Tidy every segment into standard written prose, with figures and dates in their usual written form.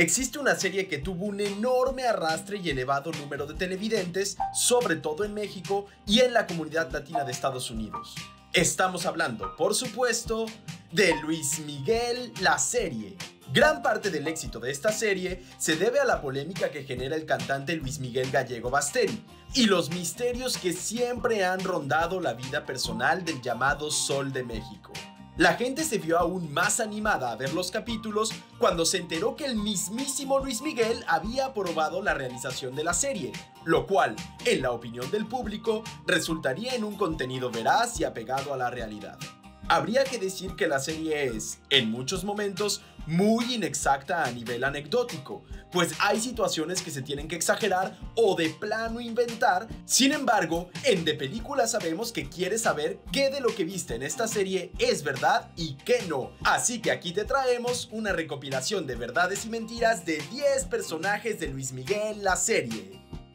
existe una serie que tuvo un enorme arrastre y elevado número de televidentes, sobre todo en México y en la comunidad latina de Estados Unidos. Estamos hablando, por supuesto, de Luis Miguel, la serie. Gran parte del éxito de esta serie se debe a la polémica que genera el cantante Luis Miguel Gallego Basteri y los misterios que siempre han rondado la vida personal del llamado Sol de México. La gente se vio aún más animada a ver los capítulos cuando se enteró que el mismísimo Luis Miguel había aprobado la realización de la serie, lo cual, en la opinión del público, resultaría en un contenido veraz y apegado a la realidad. Habría que decir que la serie es, en muchos momentos, muy inexacta a nivel anecdótico, pues hay situaciones que se tienen que exagerar o de plano inventar. Sin embargo, en De Película sabemos que quieres saber qué de lo que viste en esta serie es verdad y qué no. Así que aquí te traemos una recopilación de verdades y mentiras de 10 personajes de Luis Miguel, la serie.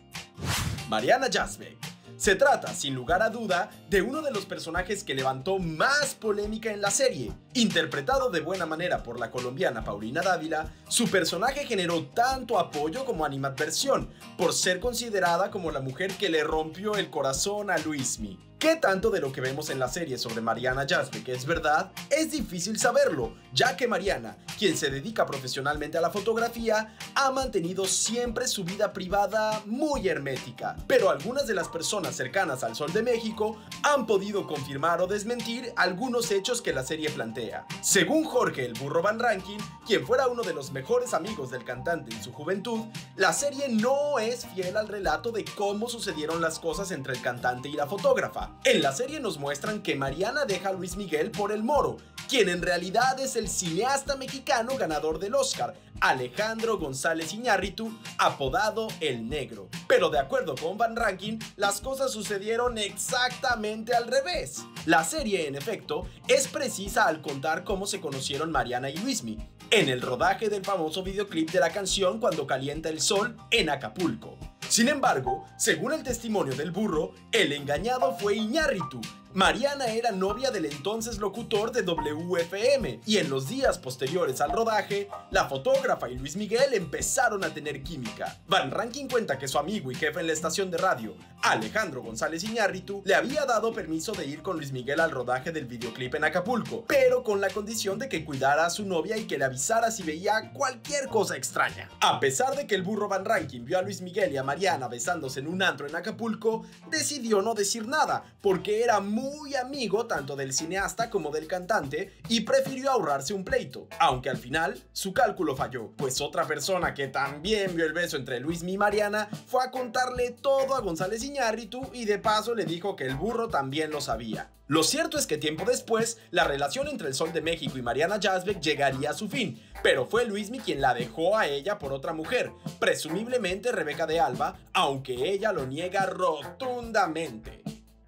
Mariana Yazbek. Se trata, sin lugar a duda, de uno de los personajes que levantó más polémica en la serie. Interpretado de buena manera por la colombiana Paulina Dávila, su personaje generó tanto apoyo como animadversión, por ser considerada como la mujer que le rompió el corazón a Luismi. ¿Qué tanto de lo que vemos en la serie sobre Mariana Yazbek es verdad? Es difícil saberlo, ya que Mariana, quien se dedica profesionalmente a la fotografía, ha mantenido siempre su vida privada muy hermética. Pero algunas de las personas cercanas al Sol de México han podido confirmar o desmentir algunos hechos que la serie plantea. Según Jorge el Burro Van Rankin, quien fuera uno de los mejores amigos del cantante en su juventud, la serie no es fiel al relato de cómo sucedieron las cosas entre el cantante y la fotógrafa. En la serie nos muestran que Mariana deja a Luis Miguel por el Moro, quien en realidad es el cineasta mexicano ganador del Oscar, Alejandro González Iñárritu, apodado El Negro. Pero de acuerdo con Van Rankin, las cosas sucedieron exactamente al revés. La serie, en efecto, es precisa al contar cómo se conocieron Mariana y Luismi, en el rodaje del famoso videoclip de la canción Cuando Calienta el Sol en Acapulco. Sin embargo, según el testimonio del Burro, el engañado fue Iñárritu. Mariana era novia del entonces locutor de WFM y en los días posteriores al rodaje, la fotógrafa y Luis Miguel empezaron a tener química. Van Rankin cuenta que su amigo y jefe en la estación de radio, Alejandro González Iñárritu, le había dado permiso de ir con Luis Miguel al rodaje del videoclip en Acapulco, pero con la condición de que cuidara a su novia y que le avisara si veía cualquier cosa extraña. A pesar de que el Burro Van Rankin vio a Luis Miguel y a Mariana besándose en un antro en Acapulco, decidió no decir nada, porque era muy amigo tanto del cineasta como del cantante y prefirió ahorrarse un pleito, aunque al final su cálculo falló, pues otra persona que también vio el beso entre Luismi y Mariana fue a contarle todo a González Iñárritu y de paso le dijo que el Burro también lo sabía. Lo cierto es que tiempo después, la relación entre el Sol de México y Mariana Yazbek llegaría a su fin, pero fue Luismi quien la dejó a ella por otra mujer, presumiblemente Rebeca de Alba, aunque ella lo niega rotundamente.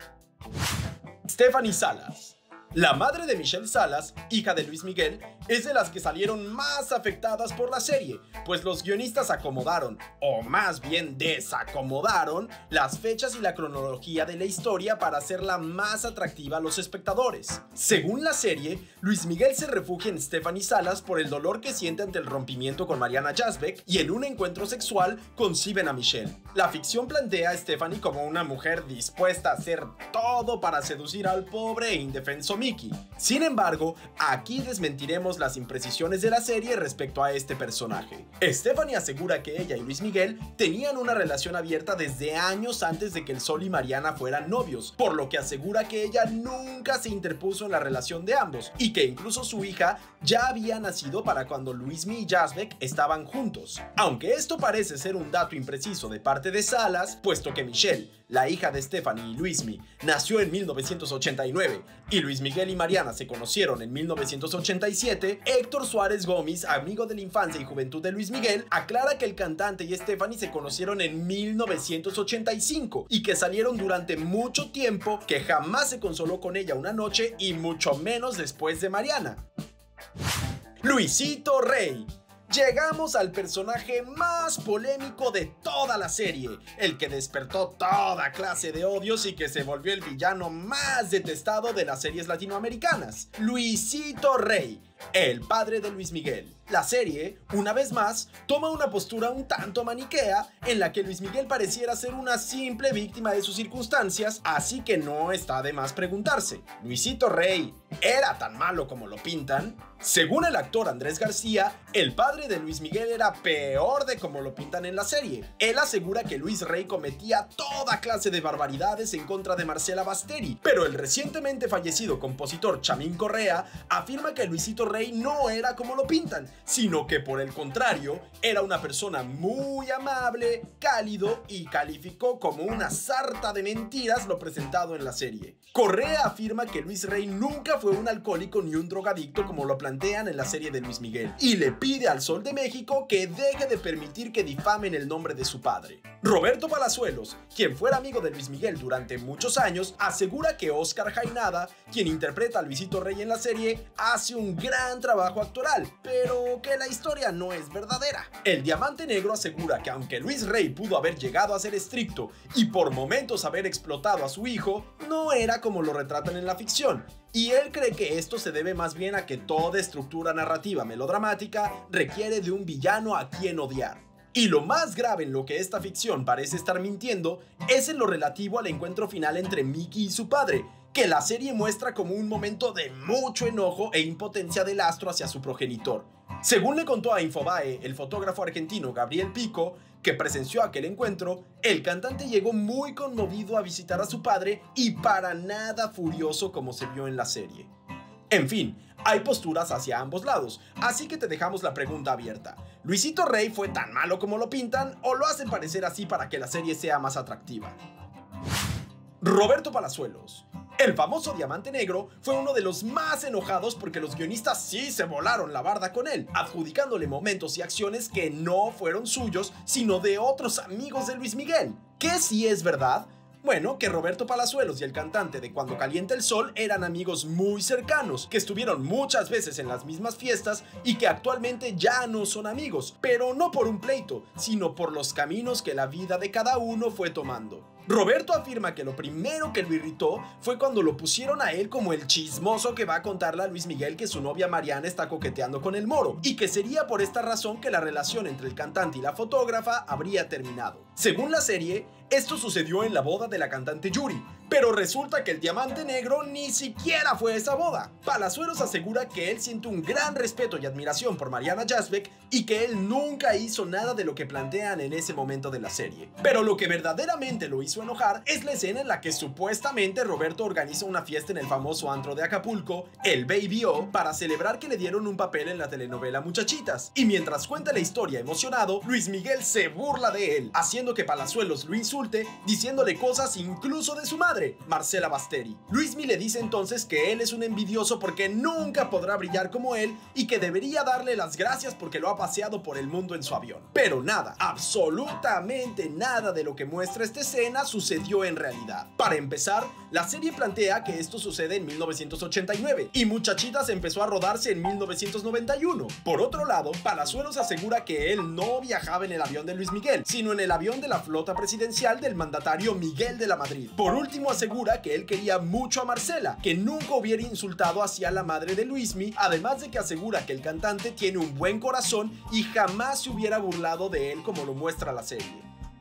Stephanie Salas. La madre de Michelle Salas, hija de Luis Miguel, es de las que salieron más afectadas por la serie, pues los guionistas acomodaron, o más bien desacomodaron, las fechas y la cronología de la historia para hacerla más atractiva a los espectadores. Según la serie, Luis Miguel se refugia en Stephanie Salas por el dolor que siente ante el rompimiento con Mariana Yazbek y en un encuentro sexual conciben a Michelle. La ficción plantea a Stephanie como una mujer dispuesta a hacer todo para seducir al pobre e indefenso Mickey. Sin embargo, aquí desmentiremos las imprecisiones de la serie respecto a este personaje. Stephanie asegura que ella y Luis Miguel tenían una relación abierta desde años antes de que el Sol y Mariana fueran novios, por lo que asegura que ella nunca se interpuso en la relación de ambos y que incluso su hija ya había nacido para cuando Luismi y Yazbek estaban juntos. Aunque esto parece ser un dato impreciso de parte de Salas, puesto que Michelle, la hija de Stephanie y Luismi, nació en 1989 y Luis Miguel y Mariana se conocieron en 1987, Héctor Suárez Gómez, amigo de la infancia y juventud de Luis Miguel, aclara que el cantante y Stephanie se conocieron en 1985 y que salieron durante mucho tiempo, que jamás se consoló con ella una noche y mucho menos después de Mariana. Luisito Rey. Llegamos al personaje más polémico de toda la serie, el que despertó toda clase de odios y que se volvió el villano más detestado de las series latinoamericanas, Luisito Rey. El padre de Luis Miguel. La serie, una vez más, toma una postura un tanto maniquea en la que Luis Miguel pareciera ser una simple víctima de sus circunstancias, así que no está de más preguntarse, ¿Luisito Rey era tan malo como lo pintan? Según el actor Andrés García, el padre de Luis Miguel era peor de como lo pintan en la serie. Él asegura que Luis Rey cometía toda clase de barbaridades en contra de Marcela Basteri, pero el recientemente fallecido compositor Chamín Correa afirma que Luisito Rey no era como lo pintan, sino que por el contrario, era una persona muy amable, cálido y calificó como una sarta de mentiras lo presentado en la serie. Correa afirma que Luis Rey nunca fue un alcohólico ni un drogadicto como lo plantean en la serie de Luis Miguel, y le pide al Sol de México que deje de permitir que difamen el nombre de su padre. Roberto Palazuelos, quien fuera amigo de Luis Miguel durante muchos años, asegura que Oscar Jaenada, quien interpreta a Luisito Rey en la serie, hace un gran trabajo actoral, pero que la historia no es verdadera. El Diamante Negro asegura que aunque Luis Rey pudo haber llegado a ser estricto y por momentos haber explotado a su hijo, no era como lo retratan en la ficción, y él cree que esto se debe más bien a que toda estructura narrativa melodramática requiere de un villano a quien odiar. Y lo más grave en lo que esta ficción parece estar mintiendo es en lo relativo al encuentro final entre Mickey y su padre, que la serie muestra como un momento de mucho enojo e impotencia del astro hacia su progenitor. Según le contó a Infobae el fotógrafo argentino Gabriel Pico, que presenció aquel encuentro, el cantante llegó muy conmovido a visitar a su padre y para nada furioso como se vio en la serie. En fin, hay posturas hacia ambos lados, así que te dejamos la pregunta abierta. ¿Luisito Rey fue tan malo como lo pintan o lo hacen parecer así para que la serie sea más atractiva? Roberto Palazuelos. El famoso Diamante Negro fue uno de los más enojados porque los guionistas sí se volaron la barda con él, adjudicándole momentos y acciones que no fueron suyos, sino de otros amigos de Luis Miguel. ¿Qué sí es verdad? Bueno, que Roberto Palazuelos y el cantante de Cuando Calienta el Sol eran amigos muy cercanos, que estuvieron muchas veces en las mismas fiestas y que actualmente ya no son amigos, pero no por un pleito, sino por los caminos que la vida de cada uno fue tomando. Roberto afirma que lo primero que lo irritó fue cuando lo pusieron a él como el chismoso que va a contarle a Luis Miguel que su novia Mariana está coqueteando con el Moro, y que sería por esta razón que la relación entre el cantante y la fotógrafa habría terminado. Según la serie, esto sucedió en la boda de la cantante Yuri, pero resulta que el Diamante Negro ni siquiera fue esa boda. Palazuelos asegura que él siente un gran respeto y admiración por Mariana Yazbek y que él nunca hizo nada de lo que plantean en ese momento de la serie. Pero lo que verdaderamente lo hizo enojar es la escena en la que supuestamente Roberto organiza una fiesta en el famoso antro de Acapulco, el Baby O, para celebrar que le dieron un papel en la telenovela Muchachitas. Y mientras cuenta la historia emocionado, Luis Miguel se burla de él, haciendo que Palazuelos lo insulte, diciéndole cosas incluso de su madre, Marcela Basteri. Luismi le dice entonces que él es un envidioso porque nunca podrá brillar como él y que debería darle las gracias porque lo ha paseado por el mundo en su avión. Pero nada, absolutamente nada de lo que muestra esta escena sucedió en realidad. Para empezar, la serie plantea que esto sucede en 1989 y Muchachitas empezó a rodarse en 1991. Por otro lado, Palazuelos asegura que él no viajaba en el avión de Luis Miguel, sino en el avión de la flota presidencial del mandatario Miguel de la Madrid. Por último, asegura que él quería mucho a Marcela, que nunca hubiera insultado hacia la madre de Luismi, además de que asegura que el cantante tiene un buen corazón y jamás se hubiera burlado de él como lo muestra la serie.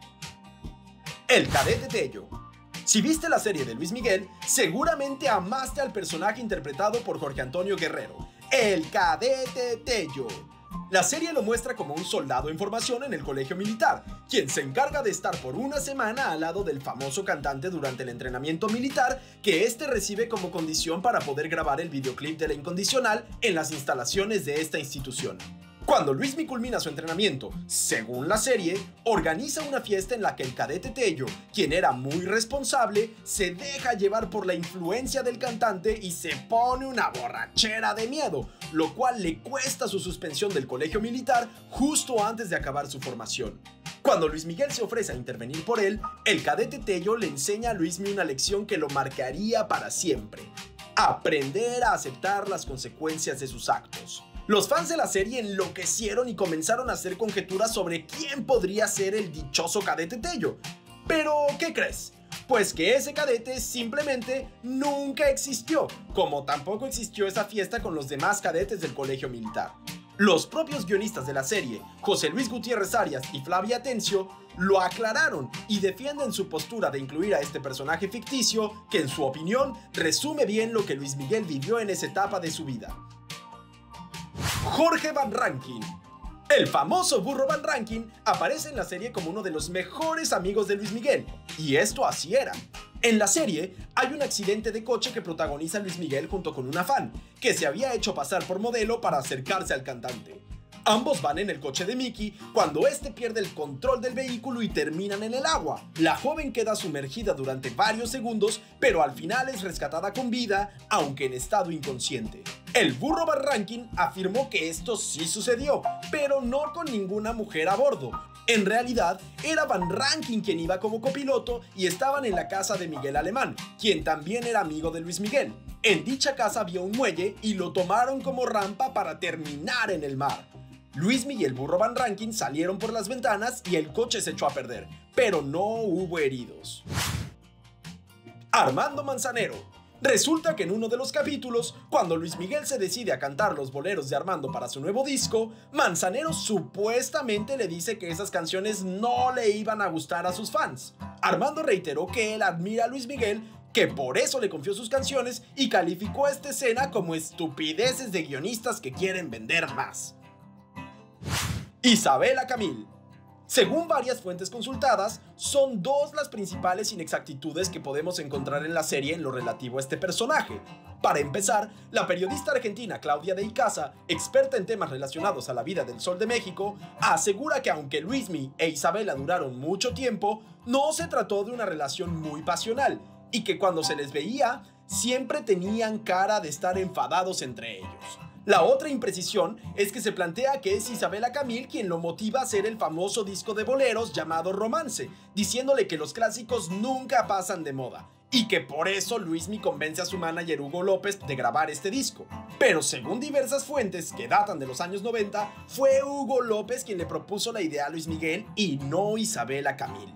El Cadete Tello. Si viste la serie de Luis Miguel, seguramente amaste al personaje interpretado por Jorge Antonio Guerrero, el Cadete Tello. La serie lo muestra como un soldado en formación en el colegio militar, quien se encarga de estar por una semana al lado del famoso cantante durante el entrenamiento militar que este recibe como condición para poder grabar el videoclip de La Incondicional en las instalaciones de esta institución. Cuando Luismi culmina su entrenamiento, según la serie, organiza una fiesta en la que el Cadete Tello, quien era muy responsable, se deja llevar por la influencia del cantante y se pone una borrachera de miedo, lo cual le cuesta su suspensión del colegio militar justo antes de acabar su formación. Cuando Luis Miguel se ofrece a intervenir por él, el Cadete Tello le enseña a Luismi una lección que lo marcaría para siempre: aprender a aceptar las consecuencias de sus actos. Los fans de la serie enloquecieron y comenzaron a hacer conjeturas sobre quién podría ser el dichoso Cadete Tello. Pero, ¿qué crees? pues que ese cadete simplemente nunca existió, como tampoco existió esa fiesta con los demás cadetes del colegio militar. Los propios guionistas de la serie, José Luis Gutiérrez Arias y Flavia Atencio, lo aclararon y defienden su postura de incluir a este personaje ficticio que en su opinión resume bien lo que Luis Miguel vivió en esa etapa de su vida. Jorge Van Rankin. El famoso Burro Van Rankin aparece en la serie como uno de los mejores amigos de Luis Miguel, y esto así era. En la serie hay un accidente de coche que protagoniza Luis Miguel junto con una fan, que se había hecho pasar por modelo para acercarse al cantante. Ambos van en el coche de Mickey cuando este pierde el control del vehículo y terminan en el agua. La joven queda sumergida durante varios segundos, pero al final es rescatada con vida, aunque en estado inconsciente. El Burro Van Rankin afirmó que esto sí sucedió, pero no con ninguna mujer a bordo. En realidad, era Van Rankin quien iba como copiloto y estaban en la casa de Miguel Alemán, quien también era amigo de Luis Miguel. En dicha casa había un muelle y lo tomaron como rampa para terminar en el mar. Luis Miguel y el Burro Van Rankin salieron por las ventanas y el coche se echó a perder, pero no hubo heridos. Armando Manzanero. Resulta que en uno de los capítulos, cuando Luis Miguel se decide a cantar los boleros de Armando para su nuevo disco, Manzanero supuestamente le dice que esas canciones no le iban a gustar a sus fans. Armando reiteró que él admira a Luis Miguel, que por eso le confió sus canciones y calificó esta escena como estupideces de guionistas que quieren vender más. Isabela Camil. Según varias fuentes consultadas, son dos las principales inexactitudes que podemos encontrar en la serie en lo relativo a este personaje. Para empezar, la periodista argentina Claudia de Icaza, experta en temas relacionados a la vida del Sol de México, asegura que aunque Luismi e Isabela duraron mucho tiempo, no se trató de una relación muy pasional, y que cuando se les veía, siempre tenían cara de estar enfadados entre ellos. La otra imprecisión es que se plantea que es Isabela Camil quien lo motiva a hacer el famoso disco de boleros llamado Romance, diciéndole que los clásicos nunca pasan de moda, y que por eso Luismi convence a su manager Hugo López de grabar este disco. Pero según diversas fuentes que datan de los años 90, fue Hugo López quien le propuso la idea a Luis Miguel y no Isabela Camil.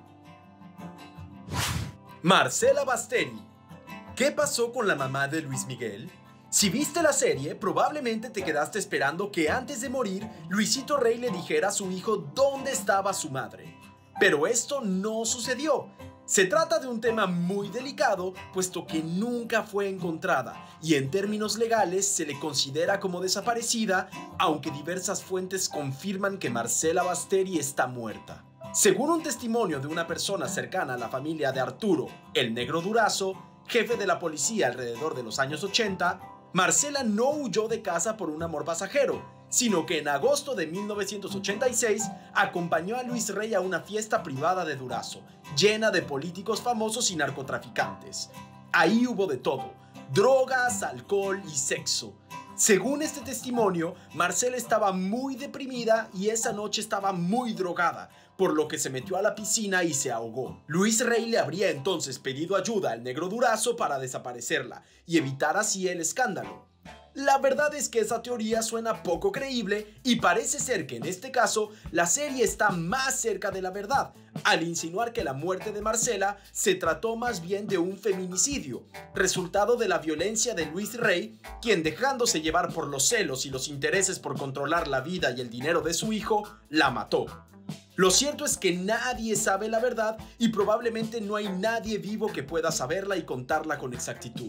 Marcela Basteri. ¿Qué pasó con la mamá de Luis Miguel? Si viste la serie, probablemente te quedaste esperando que antes de morir, Luisito Rey le dijera a su hijo dónde estaba su madre. Pero esto no sucedió. Se trata de un tema muy delicado, puesto que nunca fue encontrada, y en términos legales se le considera como desaparecida, aunque diversas fuentes confirman que Marcela Basteri está muerta. Según un testimonio de una persona cercana a la familia de Arturo, el Negro Durazo, jefe de la policía alrededor de los años 80, Marcela no huyó de casa por un amor pasajero, sino que en agosto de 1986 acompañó a Luis Rey a una fiesta privada de Durazo, llena de políticos famosos y narcotraficantes. Ahí hubo de todo: drogas, alcohol y sexo. Según este testimonio, Marcela estaba muy deprimida y esa noche estaba muy drogada, por lo que se metió a la piscina y se ahogó. Luis Rey le habría entonces pedido ayuda al Negro Durazo para desaparecerla y evitar así el escándalo. La verdad es que esa teoría suena poco creíble y parece ser que en este caso la serie está más cerca de la verdad, al insinuar que la muerte de Marcela se trató más bien de un feminicidio, resultado de la violencia de Luis Rey, quien, dejándose llevar por los celos y los intereses por controlar la vida y el dinero de su hijo, la mató. Lo cierto es que nadie sabe la verdad y probablemente no hay nadie vivo que pueda saberla y contarla con exactitud.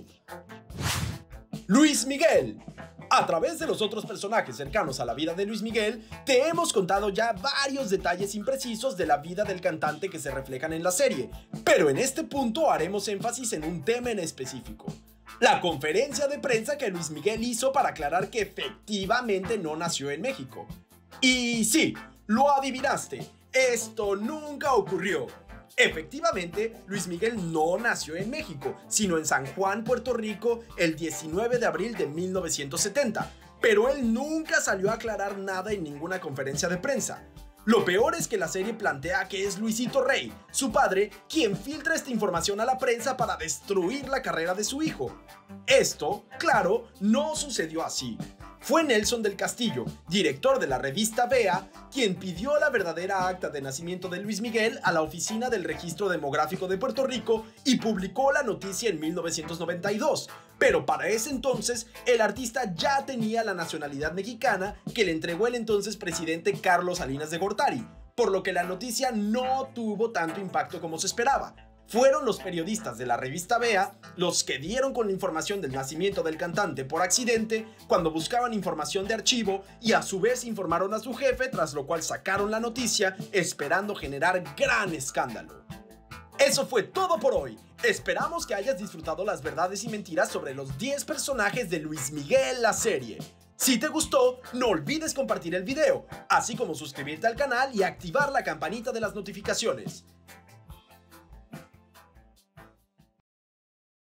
Luis Miguel. A través de los otros personajes cercanos a la vida de Luis Miguel, te hemos contado ya varios detalles imprecisos de la vida del cantante que se reflejan en la serie, pero en este punto haremos énfasis en un tema en específico: la conferencia de prensa que Luis Miguel hizo para aclarar que efectivamente no nació en México. Y sí, lo adivinaste, esto nunca ocurrió. Efectivamente, Luis Miguel no nació en México, sino en San Juan, Puerto Rico, el 19 de abril de 1970, pero él nunca salió a aclarar nada en ninguna conferencia de prensa. Lo peor es que la serie plantea que es Luisito Rey, su padre, quien filtra esta información a la prensa para destruir la carrera de su hijo. Esto, claro, no sucedió así. Fue Nelson del Castillo, director de la revista Vea, quien pidió la verdadera acta de nacimiento de Luis Miguel a la Oficina del Registro Demográfico de Puerto Rico y publicó la noticia en 1992. Pero para ese entonces, el artista ya tenía la nacionalidad mexicana que le entregó el entonces presidente Carlos Salinas de Gortari, por lo que la noticia no tuvo tanto impacto como se esperaba. Fueron los periodistas de la revista Vea los que dieron con la información del nacimiento del cantante por accidente cuando buscaban información de archivo y a su vez informaron a su jefe, tras lo cual sacaron la noticia esperando generar gran escándalo. Eso fue todo por hoy. Esperamos que hayas disfrutado las verdades y mentiras sobre los 10 personajes de Luis Miguel la serie. Si te gustó, no olvides compartir el video, así como suscribirte al canal y activar la campanita de las notificaciones.